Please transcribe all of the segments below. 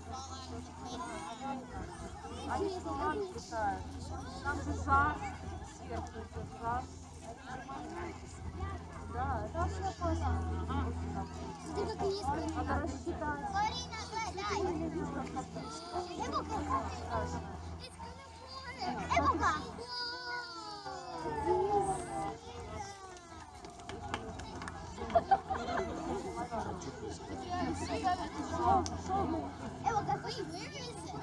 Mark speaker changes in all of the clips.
Speaker 1: Они туман летают. Там же жар, сверху идет жар. Да, это вообще опасно.
Speaker 2: Смотри, как низко.
Speaker 1: Надо рассчитать.
Speaker 2: Эвока! Эвока, wait, where is it?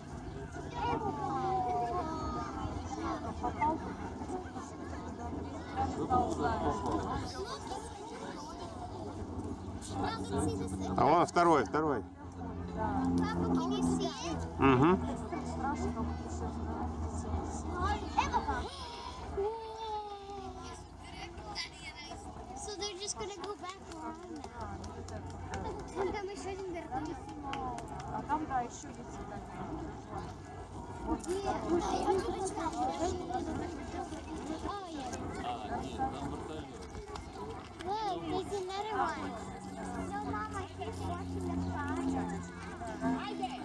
Speaker 3: А вон второй.
Speaker 2: Papa, can you see it?
Speaker 3: Угу.
Speaker 2: So they're just gonna go back around now. Там еще один вертолет.
Speaker 1: А там, да, еще есть
Speaker 2: Look, there's another one. No, Mom, I keep watching the fire. I get it.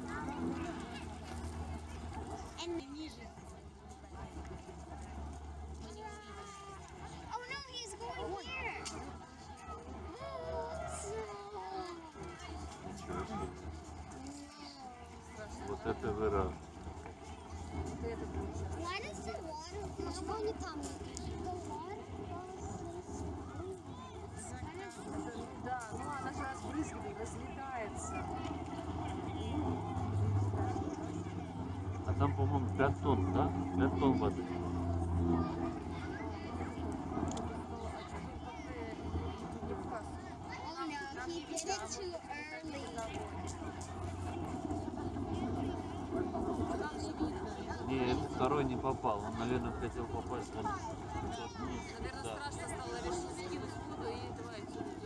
Speaker 2: And oh no, he's going here.
Speaker 3: Вот это выра.
Speaker 2: Why does the water go там? The water
Speaker 1: Да, ну она же разбрызгивает, разлетается.
Speaker 3: А там, по-моему, 5 тонн, да? 5 тонн воды.
Speaker 2: Oh no, he did it too early.
Speaker 3: Нет, второй не попал. Он, наверное, хотел попасть. Он...
Speaker 1: Наверное, страшно стало решить скинуть воду и давай.